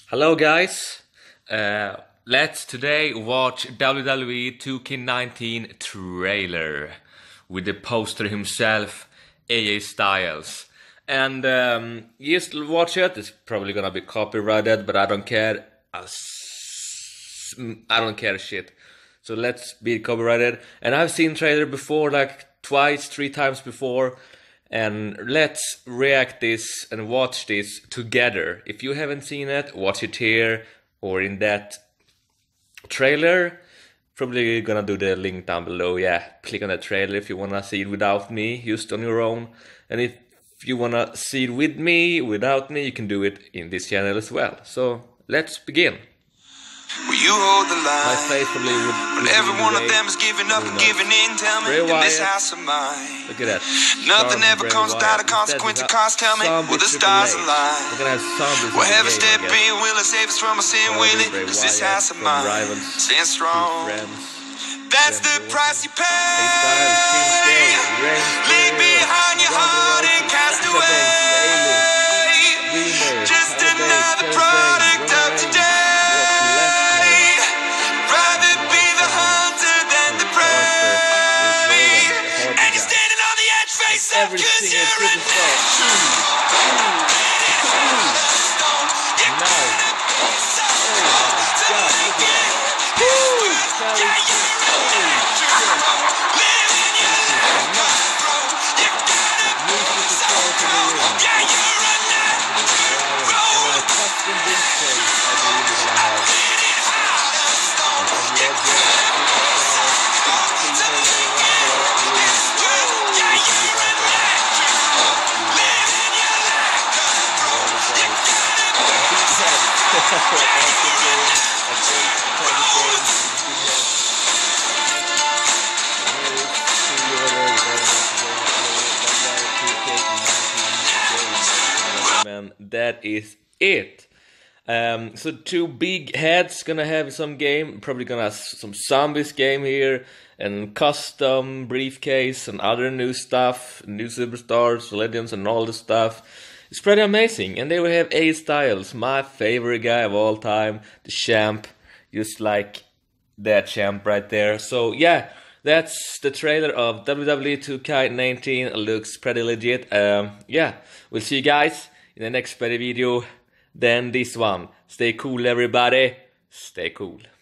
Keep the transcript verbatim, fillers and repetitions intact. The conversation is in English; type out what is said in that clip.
Hello guys, uh, let's today watch W W E two K nineteen trailer with the poster himself, A J Styles. And um, just watch it. It's probably gonna be copyrighted, but I don't care. I s- I don't care shit. So let's be copyrighted. And I've seen trailer before, like twice, three times before. And let's react this and watch this together. If you haven't seen it, watch it here or in that trailer. Probably gonna do the link down below. Yeah, click on the trailer if you wanna see it without me, just on your own. And if you wanna see it with me, without me, you can do it in this channel as well. So let's begin. Will you hold the line? My face probably would. When every one of them is giving up and giving in, tell me, in this house of mine. Look at that. Nothing ever comes without a consequence of cost. Tell me, will the stars align? We're gonna have zombies. Will heaven step in? Will it save us from our sin? Will it? Cause this house of mine stands strong. That's the price you pay. Leave behind your heart and cast away. Just another product of today. Everything is superstar. That is it. Um, so two big heads gonna have some game, probably gonna have some zombies game here, and custom briefcase and other new stuff, new superstars, legends, and all the stuff. It's pretty amazing. And they will have A Styles, my favorite guy of all time, the champ, just like that champ right there. So yeah, that's the trailer of W W E two K nineteen. It looks pretty legit. Um, yeah, we'll see you guys in the next better video than this one. Stay cool, everybody. Stay cool.